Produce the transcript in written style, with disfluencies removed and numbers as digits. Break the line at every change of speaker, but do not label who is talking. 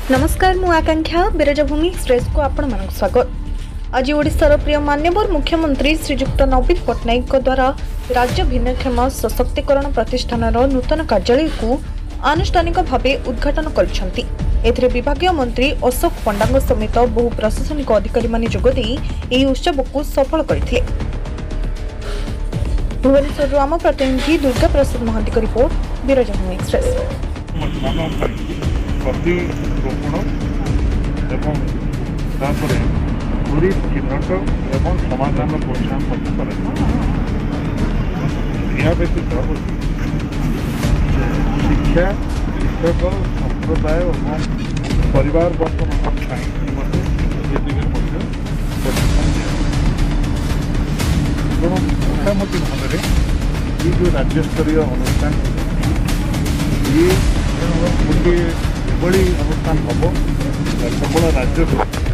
नमस्कार मु आकांक्षा बिरजभूमि एक्सप्रेस को आपण मानक स्वागत। आज ओडिशार प्रिय मान्यवर मुख्यमंत्री श्रीजुक्त नवीन पट्टनायक द्वारा राज्य भिन्नक्षम सशक्तिकरण प्रतिष्ठान नूतन कार्यालय को आनुष्ठानिक भाव उद्घाटन करिसेंति। एथिरे विभागीय मंत्री अशोक पंडा समेत बहु प्रशासनिक अधिकारी माने जोगदे एही उत्सव को सफल करथिले। भुवनेश्वर आम प्रतिनिधि दुर्गा प्रसाद महांती को रिपोर्ट बिरजभूमि एक्सप्रेस।
प्रतिरोपण एवं त्वरित चिन्हट एवं समाधान प्रोत्साहन या व्यतीत शिक्षा शिक्षक संप्रदाय और परिवार वर्ग मोटामोटी भाव में जो राज्य स्तरीय अनुष्ठान ये गोटे एभली अनुष्ठान हम केवल राज्य